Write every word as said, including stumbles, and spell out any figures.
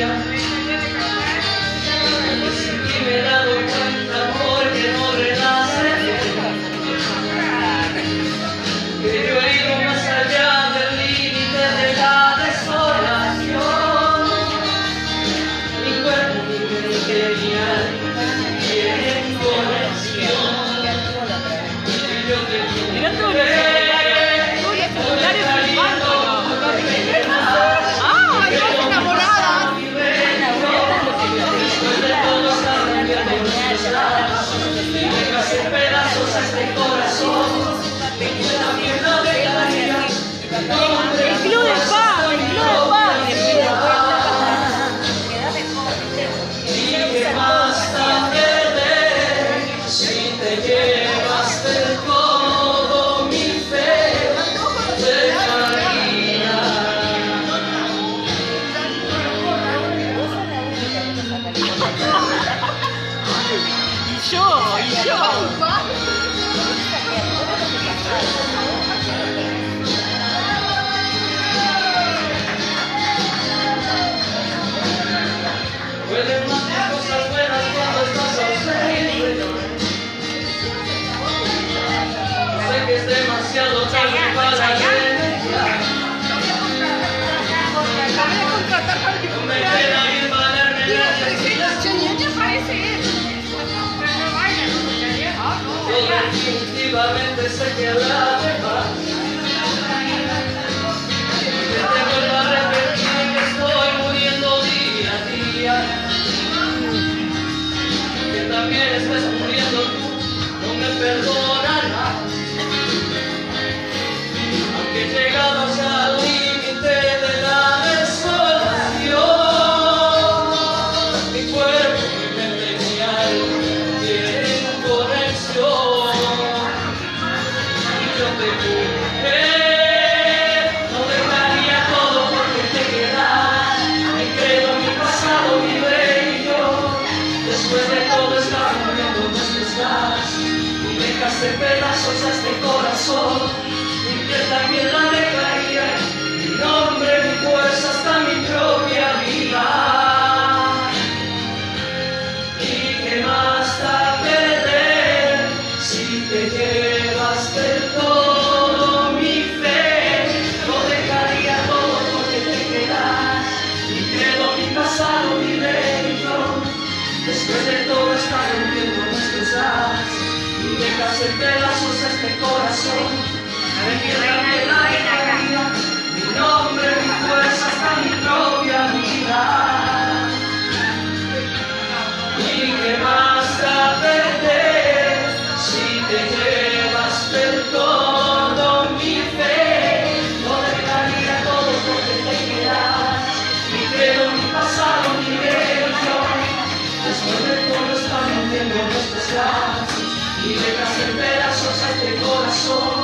Y me he dado cuenta porque no renace, que yo he ido más allá del límite de la desolación. Mi cuerpo, mi mente, mi alma tienen conexión. Y yo te Mirá todos los celulares, todos los celulares filmando. ¡Ah! ¡Estás enamorada! después de todo está rompiendo nuestros lazos y dejas en pedazos a este corazón. Yo también lo dejaría. El club de paz, el club de paz. ¿Y qué más da perder si te llevas del todo mi fe? Dejaría. Y yo, y yo. Pueden más las cosas buenas cuando estás ausente. Sé que es demasiado tarde para renunciar. No me queda bien valerme de todo, definitivamente sé que habrá de más. Que te vuelva a repetir que estoy muriendo día a día. Que también estés muriendo tú, no me perdonarás. Aunque he llegado hasta el límite de la desolación, mi cuerpo, mi mente y mi alma tienen conexión. Y yo te juré, no dejaría todo porque te quedas. Mi credo, mi pasado, mi bello. Después de todo estás muriendo nuestros lazos y dejaste pedazos a este corazón. Mi piel también la dejaría, mi nombre, mi fuerza, hasta mi propia vida. ¿Y qué más da perder si te llevas del todo mi fe? Lo dejaría todo porque te quedas. Mi credo, mi pasado, mi religión. Después de todo está rompiendo nuestros lazos y dejas en pedazos a este corazón. Mi reina, la dejaría, mi nombre, mi fuerza, hasta mi propia vida. ¿Y qué más da perder si te llevas del todo mi fe? Lo dejaría todo porque te quedas. Mi credo, mi pasado, mi religión. Después de todo están rompiendo nuestros lazos y dejas en pedazos a este corazón.